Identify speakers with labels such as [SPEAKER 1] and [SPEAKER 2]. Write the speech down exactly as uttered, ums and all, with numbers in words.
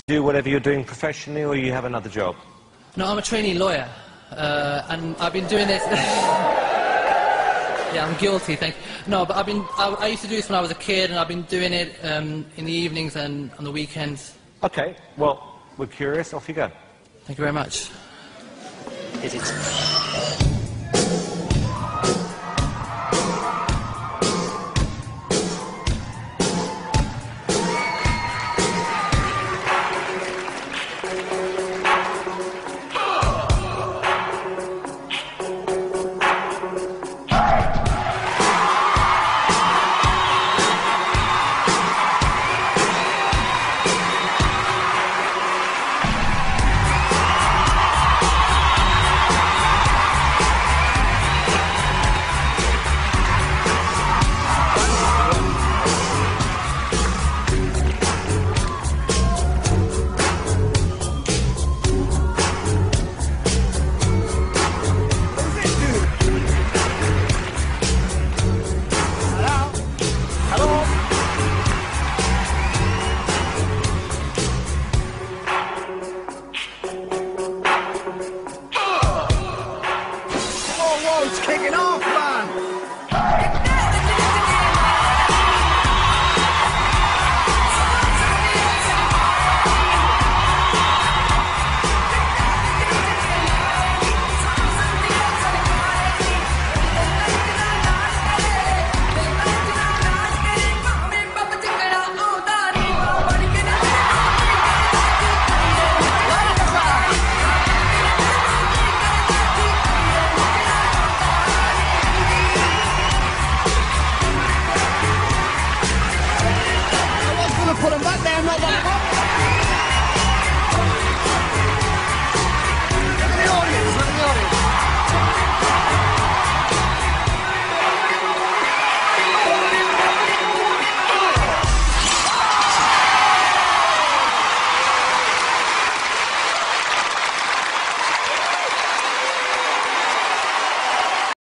[SPEAKER 1] do whatever you're doing professionally, or you have another job?
[SPEAKER 2] No, I'm a trainee lawyer, uh, and I've been doing it... Yeah, I'm guilty, thank you. No, but I've been... I, I used to do this when I was a kid, and I've been doing it um, in the evenings and on the weekends.
[SPEAKER 1] OK, well, we're curious. Off you go.
[SPEAKER 2] Thank you very much.
[SPEAKER 3] Is it?